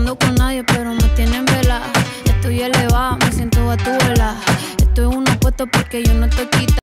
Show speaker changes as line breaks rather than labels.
ando con nadie, pero me tienen velada. Estoy elevada, me siento a tu vela. Esto es una apuesta porque yo no te quito.